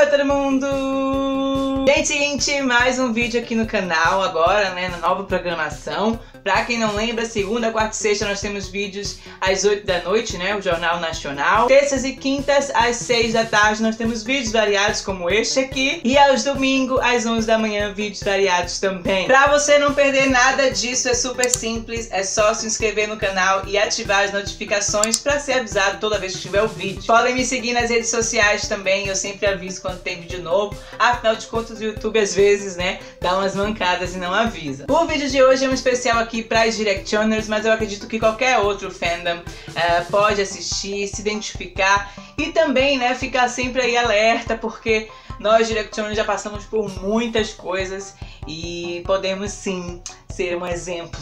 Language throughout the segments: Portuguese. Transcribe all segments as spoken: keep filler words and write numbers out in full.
Oi todo mundo! Gente, seguinte, mais um vídeo aqui no canal agora, né, na nova programação. Pra quem não lembra, segunda, quarta e sexta nós temos vídeos às oito da noite, né, o Jornal Nacional. Terças e quintas às seis da tarde nós temos vídeos variados como este aqui. E aos domingos às onze da manhã vídeos variados também. Pra você não perder nada disso é super simples, é só se inscrever no canal e ativar as notificações pra ser avisado toda vez que tiver o vídeo. Podem me seguir nas redes sociais também, eu sempre aviso quando tem vídeo novo. Afinal de contas o YouTube às vezes, né, dá umas mancadas e não avisa. O vídeo de hoje é um especial aqui para as Directioners, mas eu acredito que qualquer outro fandom uh, pode assistir, se identificar e também, né, ficar sempre aí alerta, porque nós Directioners já passamos por muitas coisas e podemos sim ser um exemplo.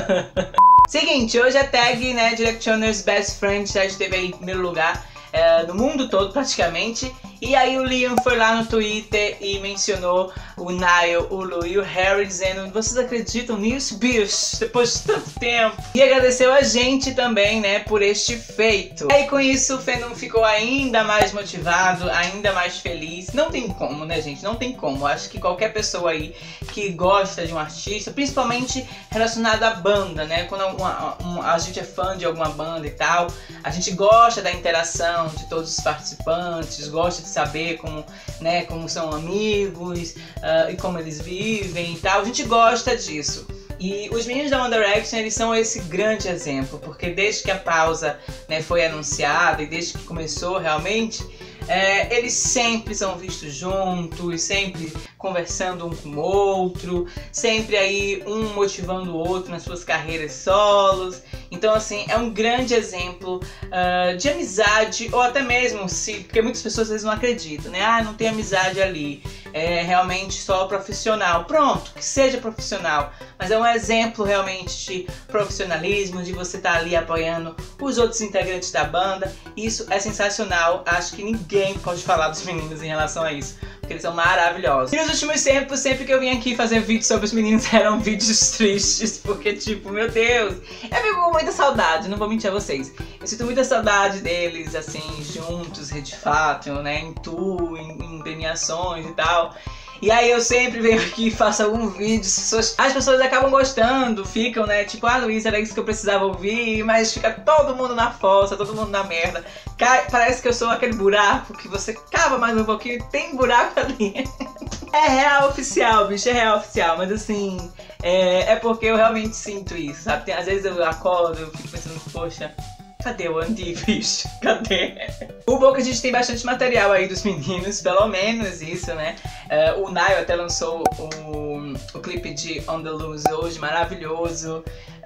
Seguinte, hoje a tag, né, Directioners Best Friend já esteve aí em primeiro lugar uh, no mundo todo praticamente. E aí o Liam foi lá no Twitter e mencionou o Niall, o Lu e o Harry dizendo: vocês acreditam nisso, bicho? Depois de tanto tempo. E agradeceu a gente também, né, por este feito. E aí com isso o fandom ficou ainda mais motivado, ainda mais feliz. Não tem como, né, gente? Não tem como. Acho que qualquer pessoa aí que gosta de um artista, principalmente relacionado à banda, né? Quando uma, uma, a gente é fã de alguma banda e tal, a gente gosta da interação de todos os participantes, gosta de saber como, né, como são amigos uh, e como eles vivem e tal. A gente gosta disso. E os meninos da One Direction, eles são esse grande exemplo, porque desde que a pausa, né, foi anunciada e desde que começou realmente, é, eles sempre são vistos juntos, sempre conversando um com o outro, sempre aí um motivando o outro nas suas carreiras solos. Então assim, é um grande exemplo uh, de amizade, ou até mesmo, se, porque muitas pessoas às vezes não acreditam, né? Ah, não tem amizade ali, é realmente só profissional. Pronto, que seja profissional, mas é um exemplo realmente de profissionalismo, de você estar ali apoiando os outros integrantes da banda. Isso é sensacional, acho que ninguém pode falar dos meninos em relação a isso, porque eles são maravilhosos. E nos últimos tempos, sempre que eu vim aqui fazer vídeos sobre os meninos, eram vídeos tristes, porque tipo, meu Deus, eu fico com muita saudade, não vou mentir a vocês. Eu sinto muita saudade deles, assim, juntos, de fato, né, em tour, em, em premiações e tal. E aí eu sempre venho aqui e faço algum vídeo, as pessoas, as pessoas acabam gostando, ficam, né, tipo, ah, Luísa, era isso que eu precisava ouvir, mas fica todo mundo na fossa, todo mundo na merda. Cai, parece que eu sou aquele buraco que você cava mais um pouquinho e tem buraco ali. É real oficial, bicho, é real oficial, mas assim, é, é porque eu realmente sinto isso, sabe? Tem, às vezes eu acordo, eu fico pensando, poxa, cadê o Andy, bicho? Cadê? O bom é que a gente tem bastante material aí dos meninos, pelo menos isso, né? Uh, o Niall até lançou o, o clipe de On The Loose hoje, maravilhoso.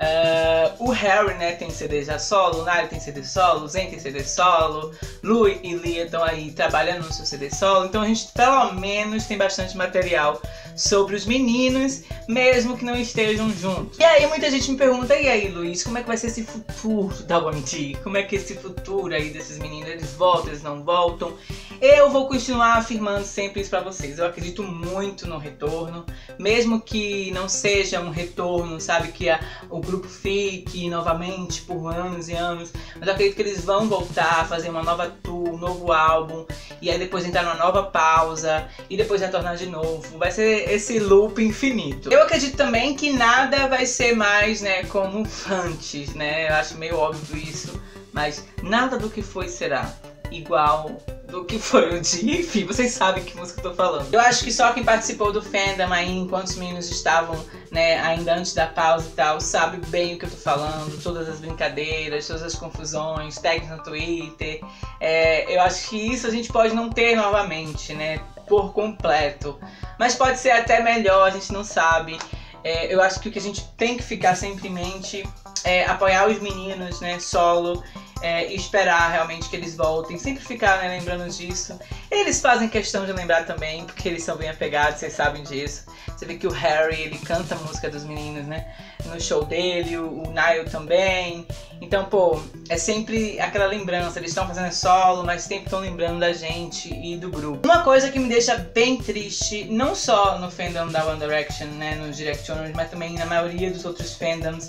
Uh, o Harry, né, tem C D já solo, o Niall tem C D solo, o Zayn tem C D solo, Lu e Lia estão aí trabalhando no seu C D solo, então a gente pelo menos tem bastante material sobre os meninos, mesmo que não estejam juntos. E aí muita gente me pergunta, e aí Luiz, como é que vai ser esse futuro da One D? Como é que esse futuro aí desses meninos, eles voltam, eles não voltam? Eu vou continuar afirmando sempre isso pra vocês. Eu acredito muito no retorno, mesmo que não seja um retorno, sabe, que a, o grupo fique novamente por anos e anos, mas eu acredito que eles vão voltar a fazer uma nova tour, um novo álbum, e aí depois entrar numa nova pausa, e depois retornar de novo. Vai ser esse loop infinito. Eu acredito também que nada vai ser mais, né, como antes, né, eu acho meio óbvio isso, mas nada do que foi será igual do que foi o dia. Enfim, vocês sabem que música eu tô falando. Eu acho que só quem participou do fandom aí, enquanto os meninos estavam, né, ainda antes da pausa e tal, sabe bem o que eu tô falando, todas as brincadeiras, todas as confusões, tags no Twitter. É, eu acho que isso a gente pode não ter novamente, né, por completo. Mas pode ser até melhor, a gente não sabe. É, eu acho que o que a gente tem que ficar sempre em mente é apoiar os meninos, né, solo. É, e esperar realmente que eles voltem, sempre ficar, né, lembrando disso. Eles fazem questão de lembrar também, porque eles são bem apegados, vocês sabem disso. Você vê que o Harry, ele canta a música dos meninos, né, no show dele, o, o Niall também. Então, pô, é sempre aquela lembrança, eles estão fazendo solo, mas sempre estão lembrando da gente e do grupo. Uma coisa que me deixa bem triste, não só no fandom da One Direction, né, nos Directioners, mas também na maioria dos outros fandoms,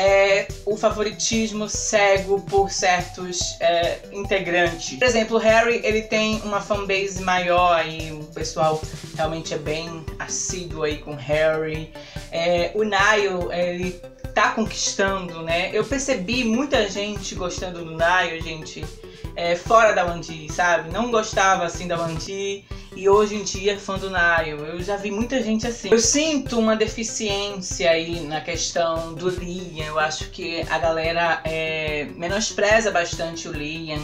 é o favoritismo cego por certos é, integrantes. Por exemplo, o Harry, ele tem uma fanbase maior aí, o pessoal realmente é bem assíduo aí com Harry. É, o Niall, ele tá conquistando, né? Eu percebi muita gente gostando do Niall, gente, é, fora da One D, sabe? Não gostava assim da One D e hoje em dia é fã do Niall. Eu já vi muita gente assim. Eu sinto uma deficiência aí na questão do Liam. Eu acho que a galera é, menospreza bastante o Liam.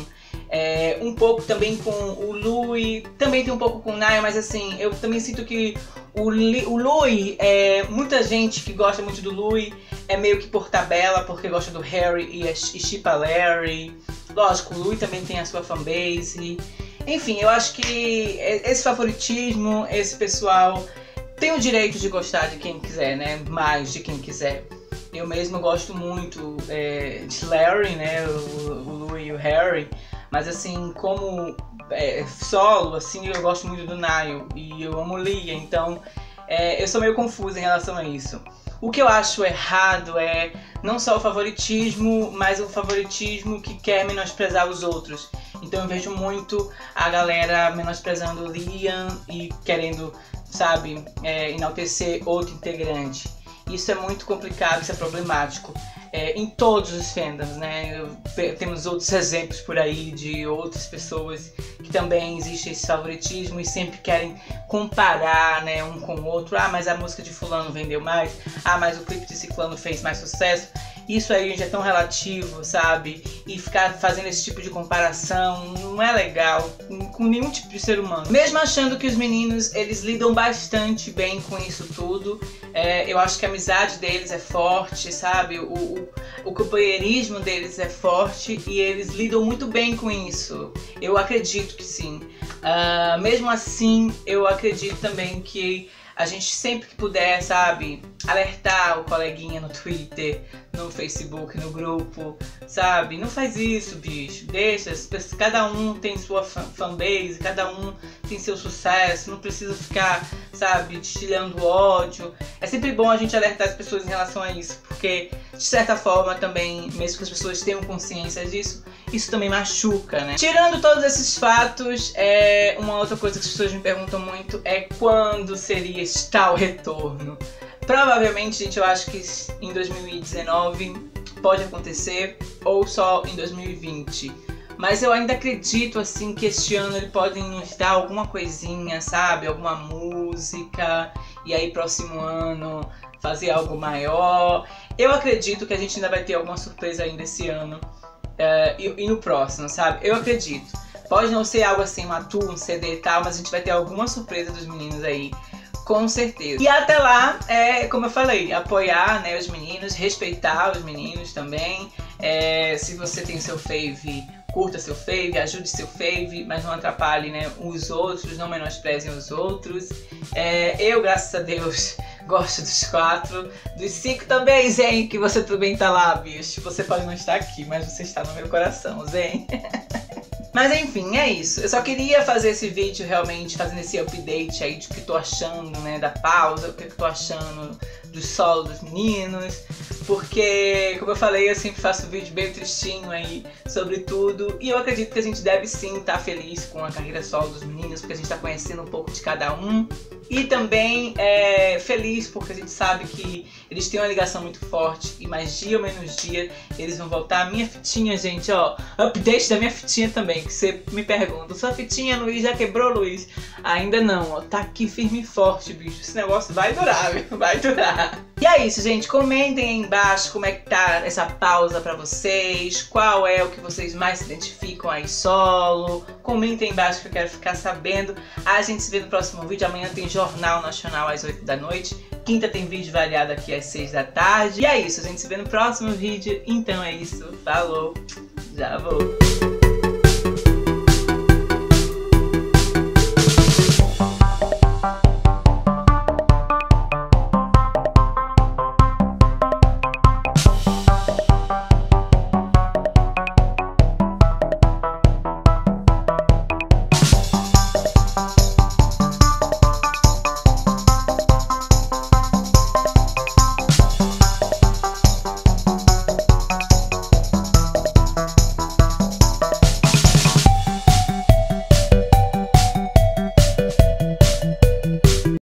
É, um pouco também com o Louis, também tem um pouco com o Niall, mas assim, eu também sinto que o, o Louis, é, muita gente que gosta muito do Louis é meio que por tabela, porque gosta do Harry e, e shippa Larry. Lógico, o Louis também tem a sua fanbase. Enfim, eu acho que esse favoritismo, esse pessoal tem o direito de gostar de quem quiser, né? Mais de quem quiser. Eu mesmo gosto muito é, de Larry, né? O, o Louis e o Harry. Mas assim, como é, solo, assim, eu gosto muito do Niall e eu amo Liam, então é, eu sou meio confusa em relação a isso. O que eu acho errado é não só o favoritismo, mas o favoritismo que quer menosprezar os outros. Então eu vejo muito a galera menosprezando o Liam e querendo, sabe, é, enaltecer outro integrante. Isso é muito complicado, isso é problemático. É, em todos os fandoms, né? Eu, temos outros exemplos por aí de outras pessoas que também existe esse favoritismo e sempre querem comparar, né, um com o outro. Ah, mas a música de fulano vendeu mais. Ah, mas o clipe de ciclano fez mais sucesso. Isso aí, gente, é tão relativo, sabe? E ficar fazendo esse tipo de comparação não é legal com nenhum tipo de ser humano. Mesmo achando que os meninos, eles lidam bastante bem com isso tudo. É, eu acho que a amizade deles é forte, sabe? O, o, o companheirismo deles é forte e eles lidam muito bem com isso. Eu acredito que sim. Uh, mesmo assim, eu acredito também que a gente sempre que puder, sabe, alertar o coleguinha no Twitter, no Facebook, no grupo, sabe? Não faz isso, bicho. Deixa, cada um tem sua fanbase, cada um tem seu sucesso, não precisa ficar, sabe, destilhando ódio. É sempre bom a gente alertar as pessoas em relação a isso, porque de certa forma também, mesmo que as pessoas tenham consciência disso, isso também machuca, né? Tirando todos esses fatos, é, uma outra coisa que as pessoas me perguntam muito é quando seria esse tal retorno. Provavelmente, gente, eu acho que em dois mil e dezenove pode acontecer, ou só em dois mil e vinte. Mas eu ainda acredito, assim, que este ano ele pode nos dar alguma coisinha, sabe? Alguma música, e aí próximo ano fazer algo maior. Eu acredito que a gente ainda vai ter alguma surpresa ainda esse ano. Uh, e, e no próximo, sabe? Eu acredito. Pode não ser algo assim, uma tour, um C D e tal, mas a gente vai ter alguma surpresa dos meninos aí, com certeza. E até lá, é, como eu falei, apoiar, né, os meninos, respeitar os meninos também. É, se você tem seu fave, curta seu fave, ajude seu fave, mas não atrapalhe, né, os outros, não menosprezem os outros. É, eu, graças a Deus, gosto dos quatro. Dos cinco também, Zen, que você também tá lá, bicho. Você pode não estar aqui, mas você está no meu coração, Zen. Mas enfim, é isso. Eu só queria fazer esse vídeo realmente, fazendo esse update aí de o que tô achando, né, da pausa, o que eu tô achando do solo dos meninos. Porque, como eu falei, eu sempre faço vídeo bem tristinho aí sobre tudo. E eu acredito que a gente deve sim estar feliz com a carreira solo dos meninos, porque a gente tá conhecendo um pouco de cada um. E também é feliz porque a gente sabe que eles têm uma ligação muito forte e mais dia ou menos dia eles vão voltar. A minha fitinha, gente, ó, update da minha fitinha também, que você me pergunta, sua fitinha, Luiz, já quebrou, Luiz? Ainda não, ó, tá aqui firme e forte, bicho, esse negócio vai durar, viu? Vai durar. E é isso, gente, comentem aí embaixo como é que tá essa pausa pra vocês, qual é o que vocês mais se identificam aí solo, comentem aí embaixo que eu quero ficar sabendo. A gente se vê no próximo vídeo, amanhã tem Jornal Nacional às oito da noite. Quinta tem vídeo variado aqui às seis da tarde. E é isso, a gente se vê no próximo vídeo. Então é isso, falou, já vou.